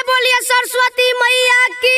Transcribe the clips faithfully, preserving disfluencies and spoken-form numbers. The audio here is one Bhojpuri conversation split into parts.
बोलिए सरस्वती मैया की।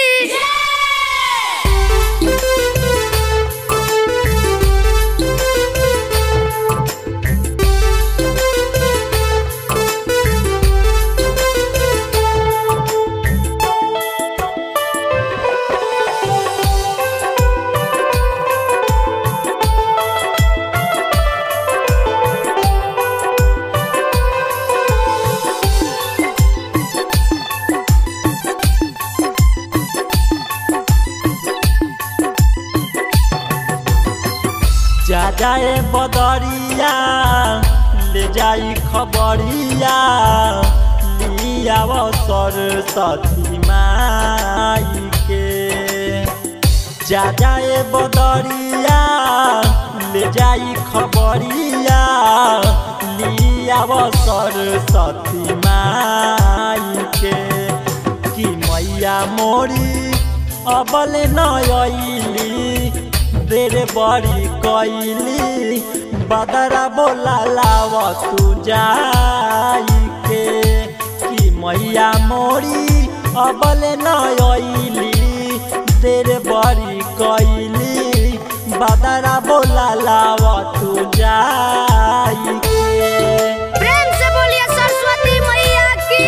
जा जाए बदरिया ले जाई खबरिया लिया सरस्वती माई के। जा जाए बदरिया ले जाई खबरिया लिया सरस्वती माई के। कि मैया मोरी अबल नयली देर बड़ी कैली बदरा बोला लाव तू जाई के। कि मैया मोरी अबल नयली देर बड़ी कैली बदरा बोला लाव तू जाई के। प्रेम से बोलिए सरस्वती मैया की।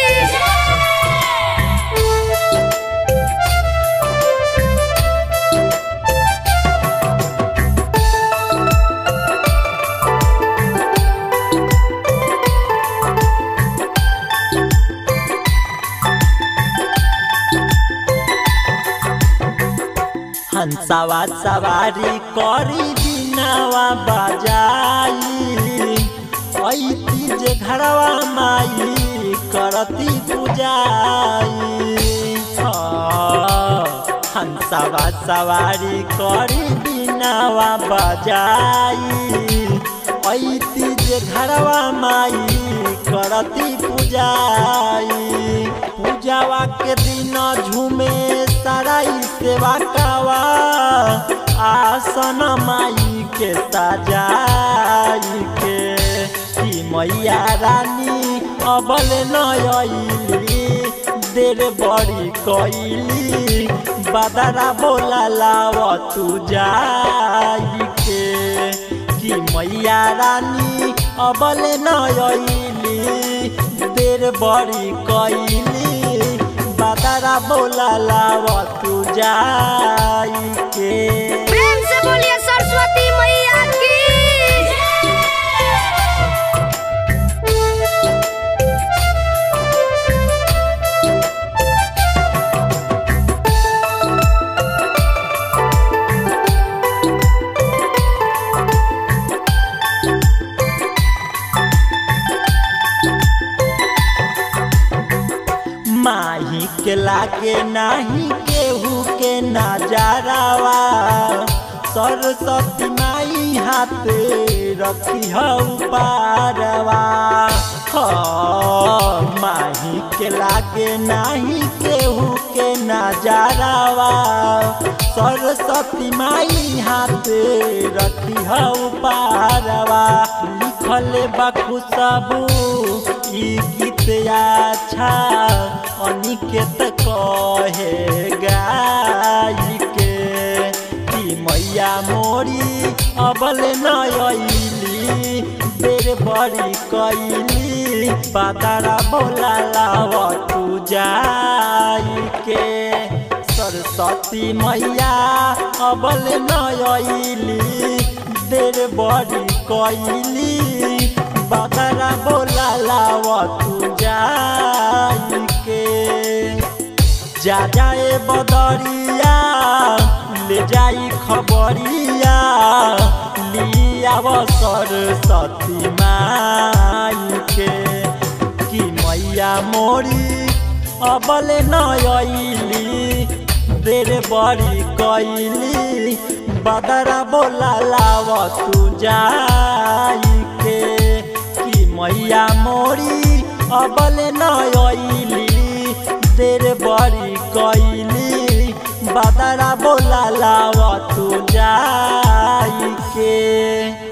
हंसावा सवारी करी बिनावा बजाई ऐती जे घरवा माई करती पूजाई। हंसावा सवारी करी बिनावा बजाई ऐती जे घरवा माई करती पूजाई। पूजावा के दिन झूमे साराई सेवा कावा आसन माई के सजाई के। कि मैया रानी अबल नयली देर बड़ी कैली बदरा बोला लाव तू जाई के। कि मैया रानी अबल नयली देर बड़ी कैली बदरा बोला लाव तू जाई के। प्रेम से बोलिए सरस्वती मैया की। माही के लागे नाही केहू के नजारावा सरस्वती माई हाथ रखी हऊ पारवा। माही के लागे नाही केहू के नजारावा सरस्वती माई हाथ रखी हऊ पारवा। लिखल बा खुशबू ई गीत अच्छा अनिकेत कहे गाई के। कि मैया मोरी अबल नयली देर बड़ी कैली बदरा बोला लाव तू जाई के। सरस्वती मैया अबल नयली देर बड़ी कैली बदरा बोला लाव तू जाई के। जा जाए बदरिया ले जाई खबरिया लिया सरस्वती माई के। कि मैया मोरी अबल नयली देर बड़ी कैली बदरा बोला लाव तू जाई के। कि मैया मोरी अबल नयली देर बड़ी कैली बदरा बोला लाव तू जाई के।